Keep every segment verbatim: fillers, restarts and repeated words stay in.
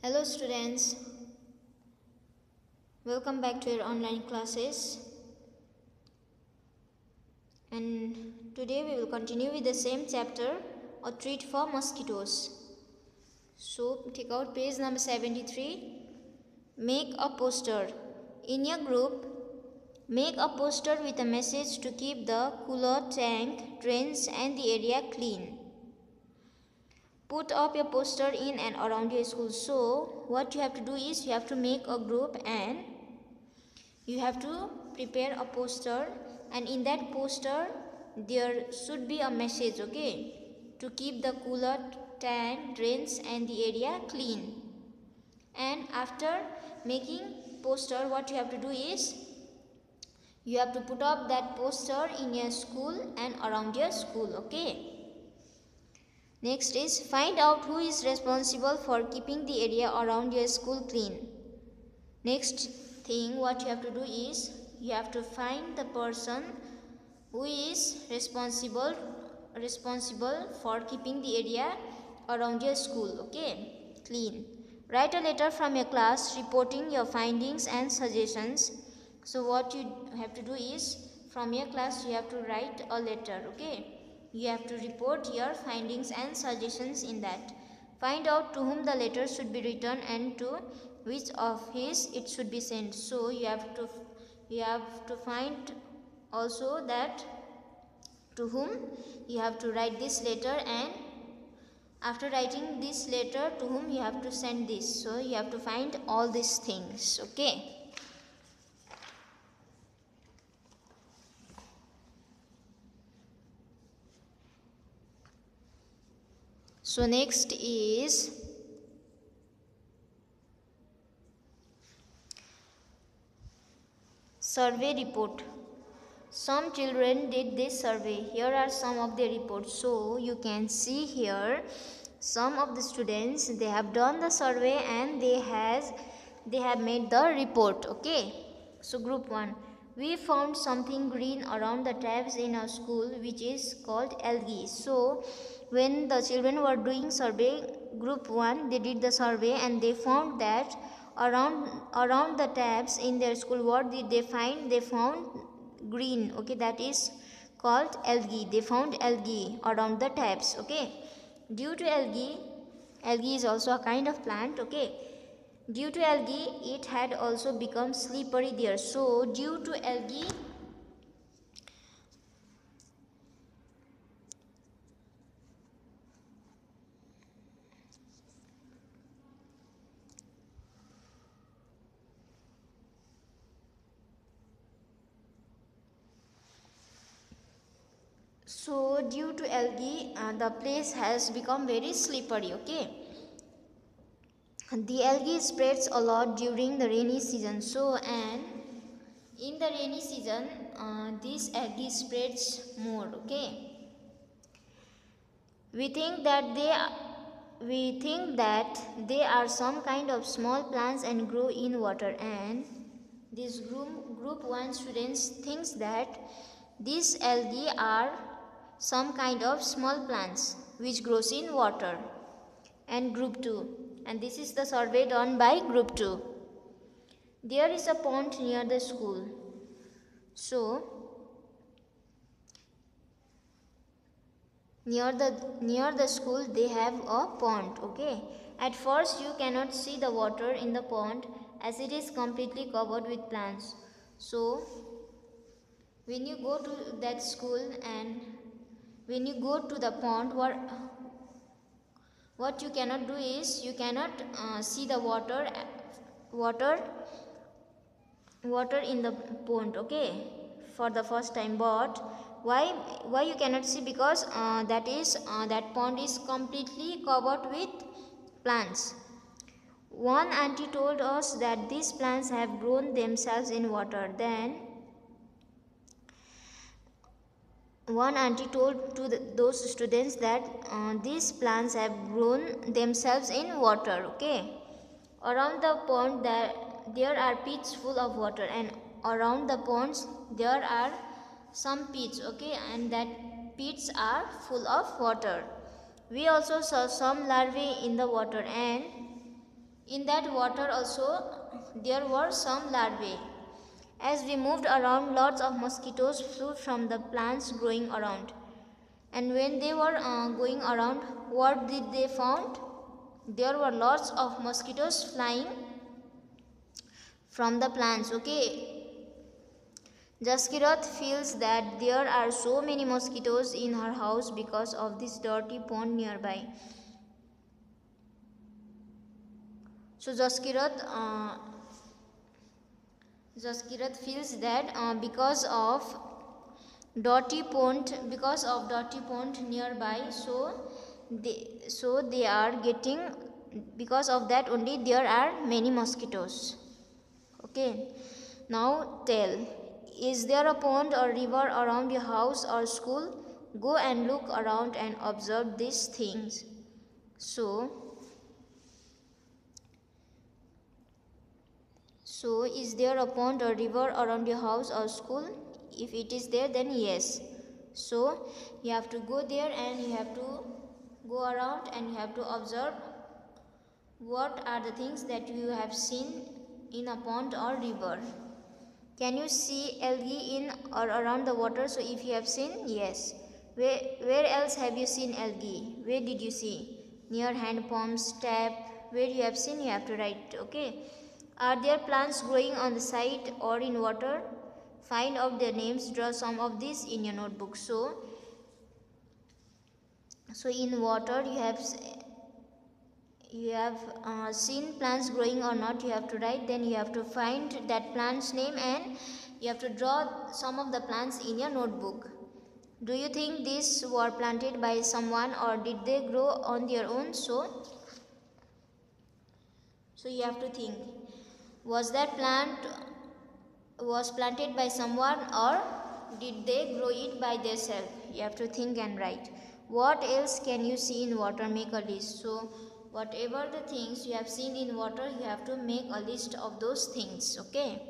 Hello students, welcome back to your online classes, and today we will continue with the same chapter, a treat for mosquitoes. So take out page number seventy-three. Make a poster. In your group, make a poster with a message to keep the cooler, tank, drains and the area clean. Put up your poster in and around your school. So what you have to do is you have to make a group and you have to prepare a poster, and in that poster there should be a message, okay, to keep the cooler, tank, drains and the area clean. And after making poster, what you have to do is you have to put up that poster in your school and around your school, okay. Next is find out who is responsible for keeping the area around your school clean. Next thing what you have to do is you have to find the person who is responsible responsible for keeping the area around your school, okay, clean. Write a letter from your class reporting your findings and suggestions. So what you have to do is from your class you have to write a letter, okay. You have to report your findings and suggestions in that. Find out to whom the letter should be written and to which office it should be sent. So you have to you have to find also that to whom you have to write this letter, and after writing this letter to whom you have to send this. So you have to find all these things, okay. So next is survey report. Some children did this survey. Here are some of the reports. So you can see here some of the students, they have done the survey and they has they have made the report, okay. So group one, we found something green around the taps in our school which is called algae. So when the children were doing survey, group one, they did the survey and they found that around around the taps in their school, what did they find? They found green, okay, that is called algae. They found algae around the taps, okay. Due to algae, algae is also a kind of plant, okay. Due to algae, it had also become slippery there. So due to algae, so due to algae, uh, the place has become very slippery, okay. The algae spreads a lot during the rainy season. So and in the rainy season, uh, this algae spreads more, okay. We think that they we think that they are some kind of small plants and grow in water, and this group group one students thinks that these algae are some kind of small plants which grows in water. And group two, and this is the survey done by group two. There is a pond near the school. So near the near the school they have a pond, okay. At first you cannot see the water in the pond as it is completely covered with plants. So when you go to that school and when you go to the pond, what what you cannot do is you cannot uh, see the water water water in the pond, okay, for the first time. But why why you cannot see? Because uh, that is uh, that pond is completely covered with plants. One auntie told us that these plants have grown themselves in water. Then one auntie told to the, those students that uh, these plants have grown themselves in water, okay. Around the pond there, there are pits full of water, and around the ponds there are some pits, okay, and that pits are full of water. We also saw some larvae in the water, and In that water also there were some larvae. As we moved around, lots of mosquitoes flew from the plants growing around. And when they were uh, going around, what did they found? There were lots of mosquitoes flying from the plants. Okay. Jaskirat feels that there are so many mosquitoes in her house because of this dirty pond nearby. So Jaskirat, uh, Jaskirat feels that uh, because of dirty pond, because of dirty pond nearby, so they, so they are getting, because of that only there are many mosquitoes. Okay. Now tell, is there a pond or river around your house or school? Go and look around and observe these things. So, so is there a pond or river around your house or school? If it is there, then yes. So you have to go there and you have to go around and you have to observe what are the things that you have seen in a pond or river. Can you see algae in or around the water? So if you have seen, yes. Where, where else have you seen algae? Where did you see? Near hand palms, tap. Where you have seen, you have to write. Okay. Are there plants growing on the side or in water? Find out their names. Draw some of these in your notebook. So, so in water you have you have uh, seen plants growing or not, you have to write. Then you have to find that plant's name and you have to draw some of the plants in your notebook. Do you think these were planted by someone or did they grow on their own? So, so you have to think, was that plant was planted by someone or did they grow it by themselves? You have to think and write. What else can you see in water? Make a list. So whatever the things you have seen in water, you have to make a list of those things. Okay.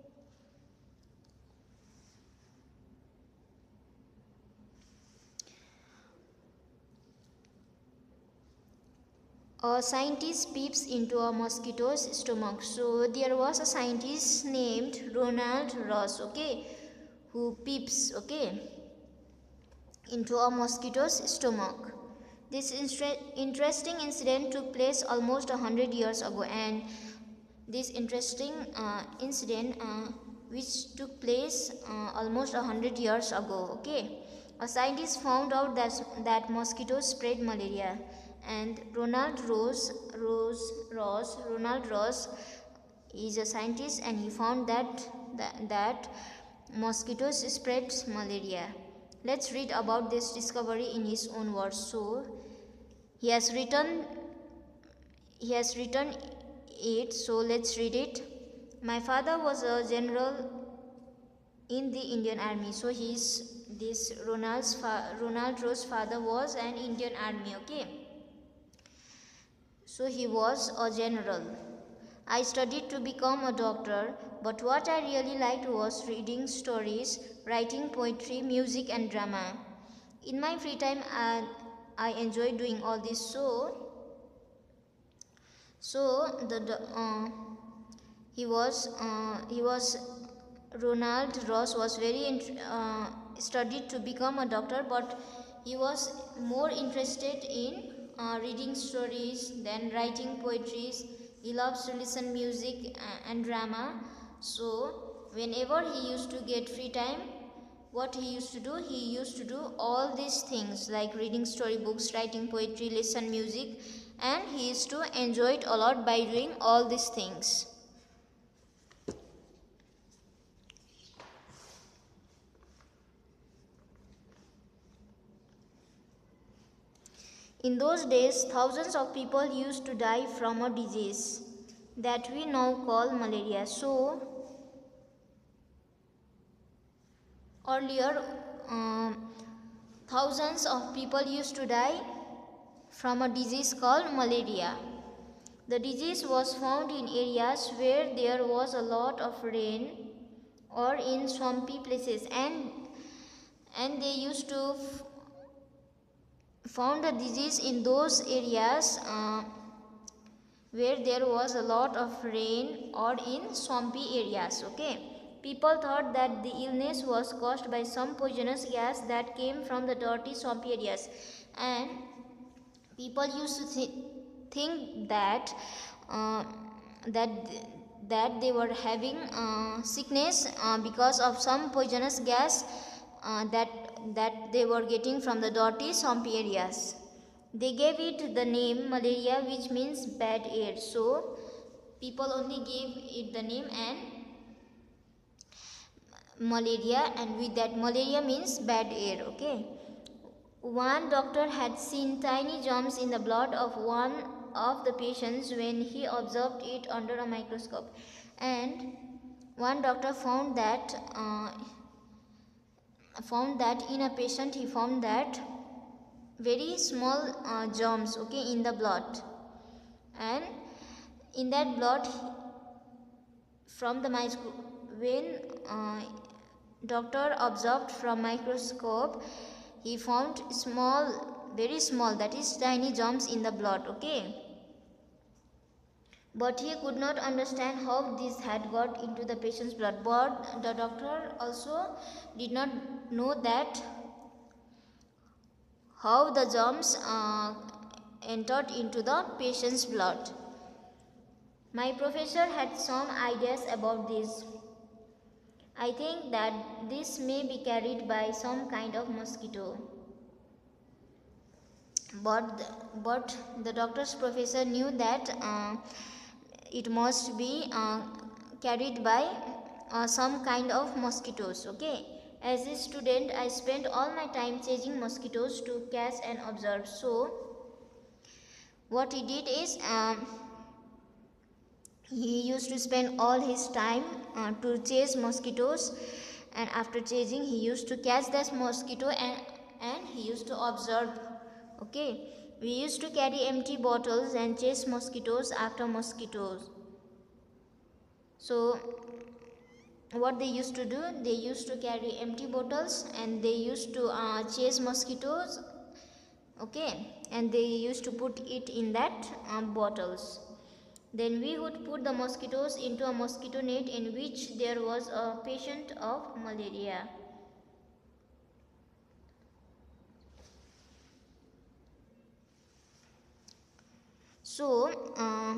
A scientist peeps into a mosquito's stomach. So there was a scientist named Ronald Ross, okay, who peeps, okay, into a mosquito's stomach. This interesting incident took place almost a hundred years ago, and this interesting uh, incident uh, which took place uh, almost a hundred years ago. Okay, a scientist found out that that mosquitoes spread malaria, and Ronald Ross, Ross, Ross, Ronald Ross is a scientist, and he found that that, that mosquitoes spread malaria. Let's read about this discovery in his own words. So he has written he has written it, so let's read it. My father was a general in the Indian Army. So he's this Ronald's fa- Ronald Ross' father was an Indian Army, okay. So he was a general. I studied to become a doctor, but what I really liked was reading stories, writing poetry, music and drama. In my free time, I, I enjoy doing all this. So, so the, the uh, he was uh, he was Ronald Ross was very int- uh, studied to become a doctor, but he was more interested in uh, reading stories than writing poetries. He loves to listen music and drama. So whenever he used to get free time, what he used to do, he used to do all these things like reading storybooks, writing poetry, listen music, and he used to enjoy it a lot by doing all these things. In those days, thousands of people used to die from a disease that we now call malaria. So, earlier, um, thousands of people used to die from a disease called malaria. The disease was found in areas where there was a lot of rain or in swampy places, and and they used to f- found the disease in those areas uh, where there was a lot of rain or in swampy areas. Okay, people thought that the illness was caused by some poisonous gas that came from the dirty swampy areas, and people used to th- think that uh, that that they were having uh, sickness uh, because of some poisonous gas uh, that that they were getting from the dirty swampy areas. They gave it the name malaria, which means bad air. So people only gave it the name and malaria, and with that malaria means bad air. Okay, one doctor had seen tiny germs in the blood of one of the patients when he observed it under a microscope, and one doctor found that uh, found that in a patient he found that very small uh, germs, okay, in the blood, and in that blood from the microscope, when uh, doctor observed from microscope, he found small, very small, that is tiny germs in the blood. Okay, but he could not understand how this had got into the patient's blood. But the doctor also did not know that how the germs uh, entered into the patient's blood. My professor had some ideas about this. I think that this may be carried by some kind of mosquito. But the, but the doctor's professor knew that uh, it must be uh, carried by uh, some kind of mosquitoes. Okay, as a student, I spent all my time chasing mosquitoes to catch and observe. So what he did is um, he used to spend all his time uh, to chase mosquitoes, and after chasing he used to catch that mosquito, and and he used to observe. Okay, we used to carry empty bottles and chase mosquitoes after mosquitoes. So what they used to do, they used to carry empty bottles and they used to uh, chase mosquitoes. Okay, and they used to put it in that um, bottles. Then we would put the mosquitoes into a mosquito net in which there was a patient of malaria. So uh,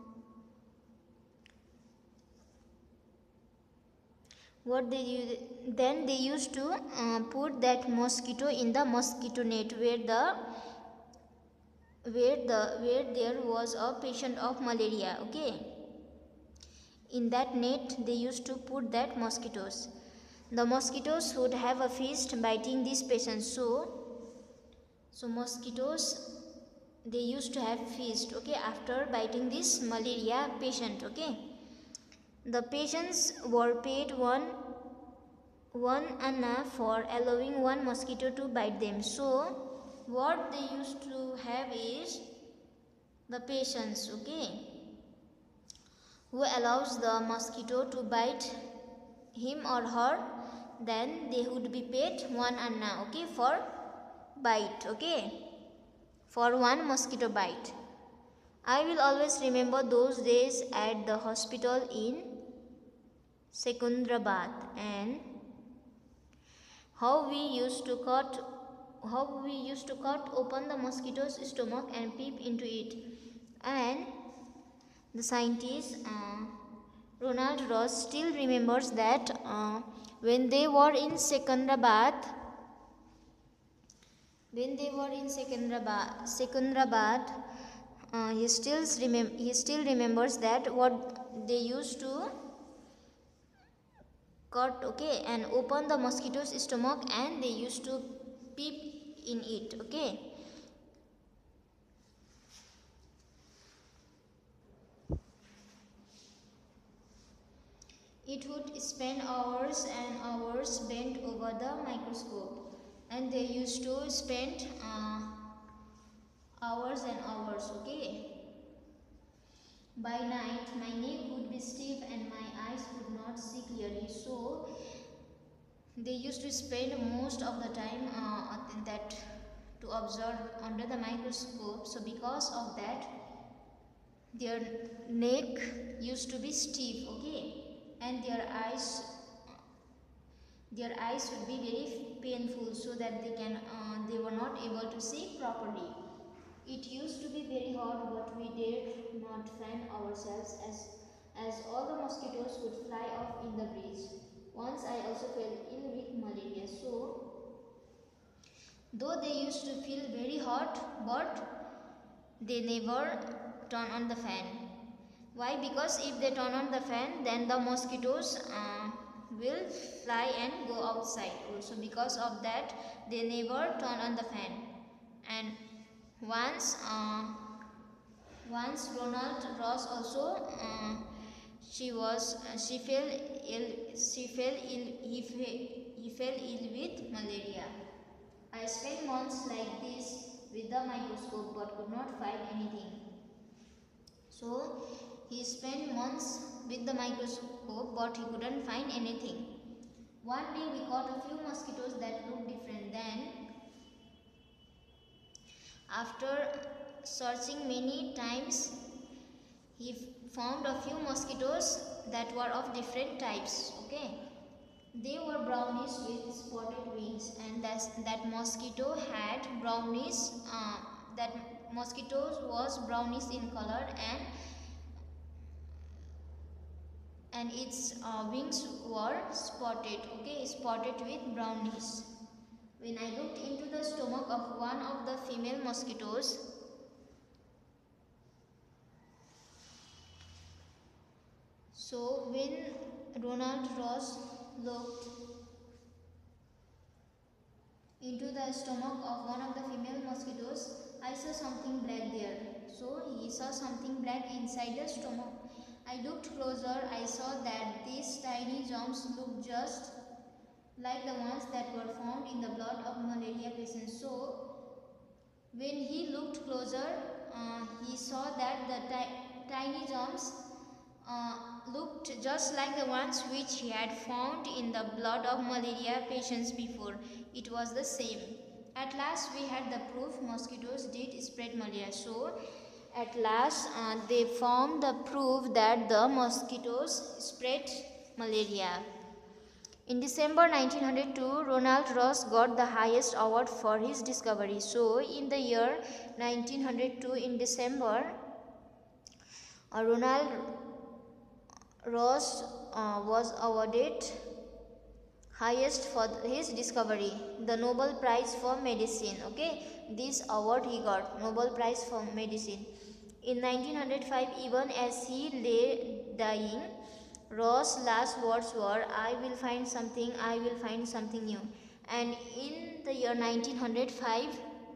what they use, then they used to uh, put that mosquito in the mosquito net where the where the where there was a patient of malaria. Okay, in that net they used to put that mosquitoes. The mosquitoes would have a feast biting these patients. So so mosquitoes, they used to have feast, okay, after biting this malaria patient. Okay, the patients were paid one one anna for allowing one mosquito to bite them. So what they used to have is the patients, okay, who allows the mosquito to bite him or her, then they would be paid one anna, okay, for bite, okay, for one mosquito bite. I will always remember those days at the hospital in Secunderabad, and how we used to cut how we used to cut open the mosquito's stomach and peep into it. And the scientist uh, Ronald Ross still remembers that uh, when they were in Secunderabad, when they were in Secunderabad, Secunderabad, uh, he still remem- he still remembers that what they used to cut, okay, and open the mosquito's stomach, and they used to peep in it. Okay, it would spend hours and hours bent over the microscope, and they used to spend uh, hours and hours. Okay, by night my neck would be stiff and my eyes would not see clearly. So they used to spend most of the time uh, that to observe under the microscope. So because of that, their neck used to be stiff, okay, and their eyes their eyes would be very painful, so that they can uh, they were not able to see properly. It used to be very hot, but we dared not fan ourselves, as as all the mosquitoes would fly off in the breeze. Once I also fell ill with malaria. So though they used to feel very hot, but they never turn on the fan. Why? Because if they turn on the fan, then the mosquitoes uh, will fly and go outside. Also because of that, they never turn on the fan. And once uh, once Ronald Ross also uh, she was uh, she fell ill she fell ill he, fe- he fell ill with malaria. I spent months like this with the microscope, but could not find anything. So he spent months with the microscope, but he couldn't find anything. One day we caught a few mosquitoes that looked different. Then, after searching many times, he found a few mosquitoes that were of different types. Okay, they were brownish with spotted wings, and that that mosquito had brownish. Uh, that mosquito was brownish in color, and and its uh, wings were spotted. Okay, spotted with brownish. When I looked into the stomach of one of the female mosquitoes, so when Ronald Ross looked into the stomach of one of the female mosquitoes, I saw something black there. So he saw something black inside the stomach. I looked closer. I saw that these tiny germs looked just like the ones that were found in the blood of malaria patients. So when he looked closer, uh, he saw that the ti- tiny germs uh, looked just like the ones which he had found in the blood of malaria patients before. It was the same. At last we had the proof mosquitoes did spread malaria. So at last uh, they found the proof that the mosquitoes spread malaria. In December nineteen oh two, Ronald Ross got the highest award for his discovery. So, in the year nineteen oh two, in December, uh, Ronald Ross uh, was awarded highest for his discovery, the Nobel Prize for Medicine. Okay, this award he got, Nobel Prize for Medicine. In nineteen oh five, even as he lay dying, Ross' last words were, I will find something, I will find something new. And in the year nineteen oh five,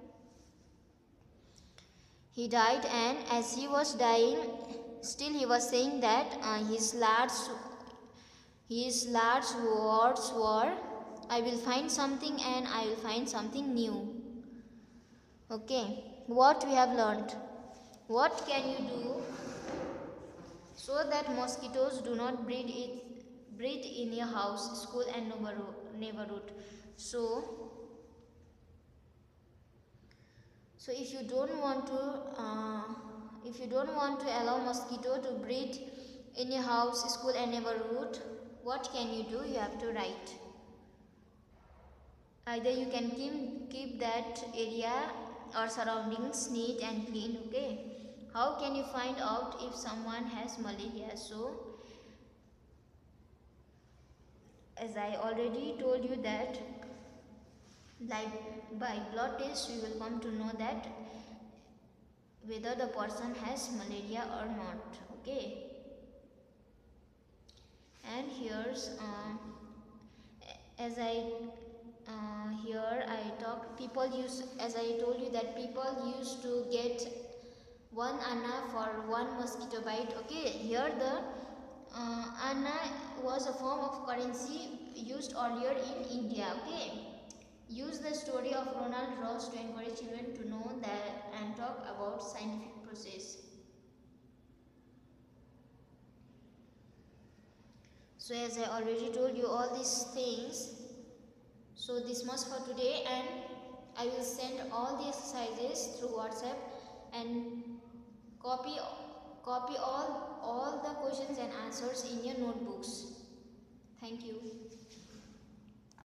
he died, and as he was dying, still he was saying that uh, his last, his last words were, I will find something and I will find something new. Okay, what we have learned? What can you do so that mosquitoes do not breed it breed in your house, school and neighborhood? So, so if you don't want to, uh, if you don't want to allow mosquito to breed in your house, school and neighborhood, what can you do? You have to write. Either you can keep keep that area or surroundings neat and clean. Okay. How can you find out if someone has malaria? So, as I already told you that, like by blood test we will come to know that whether the person has malaria or not. Okay. And here's uh, as I uh, here I talk. People use, as I told you that people used to get one anna for one mosquito bite. Okay, here the uh, anna was a form of currency used earlier in India. Okay, use the story of Ronald Ross to encourage children to know that and talk about scientific process. So as I already told you all these things, so this much for today, and I will send all the exercises through WhatsApp, and copy copy all all the questions and answers in your notebooks. Thank you.